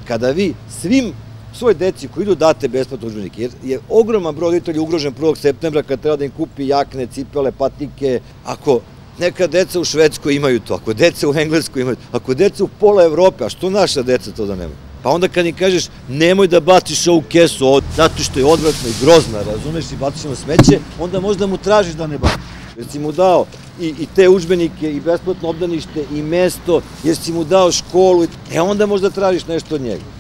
kada vi svoj deci koji idu date besplatno udžbenike, jer je ogroman broj roditelja ugrožen 1. septembra kad treba da im kupi jakne, cipele, patike, ako neka deca u Švedskoj imaju to, ako deca u Engleskoj imaju to, ako deca u pola Evrope, a što naša deca to da nemaju? Pa onda kad im kažeš nemoj da baciš ovu kesu zato što je odvratna i grozna, razumeš, i baciš na smeće, onda možda mu tražiš da ne baciš. Jer si mu dao i te udžbenike, i besplatno obdanište, i mesto, jer si mu dao školu, onda možda tražiš nešto od njega.